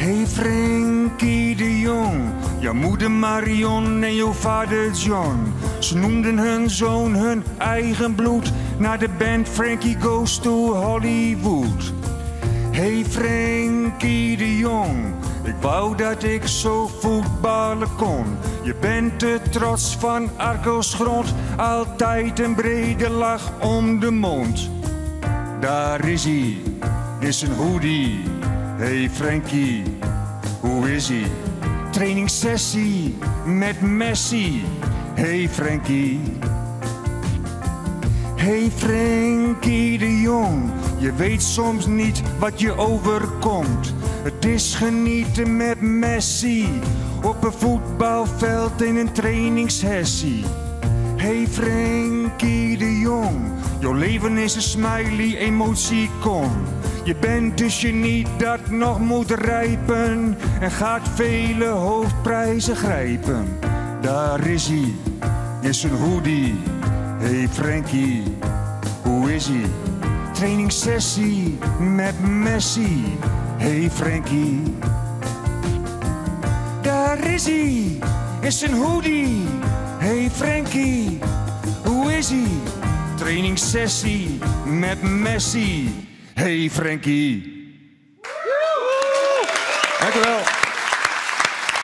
Hey Frenkie de Jong, jouw moeder Marion en jouw vader John. Ze noemden hun zoon hun eigen bloed, naar de band Frankie Goes to Hollywood. Hey Frenkie de Jong, ik wou dat ik zo voetballen kon. Je bent de trots van Argos grond, altijd een brede lach om de mond. Daar is hij, is een hoodie. Hey Frenkie, hoe is ie? Trainingssessie met Messi. Hey Frenkie. Hey Frenkie de Jong, je weet soms niet wat je overkomt. Het is genieten met Messi, op een voetbalveld in een trainingssessie. Hey Frenkie de Jong, jouw leven is een smiley emoticon. Je bent dus genie dat nog moet rijpen en gaat vele hoofdprijzen grijpen. Daar is hij, is een hoodie. Hey Frenkie, hoe is ie? Trainingssessie met Messi. Hey Frenkie. Daar is hij, is een hoodie. Hey Frenkie, hoe is ie? Trainingssessie met Messi. Hey Frenkie. Dank u wel.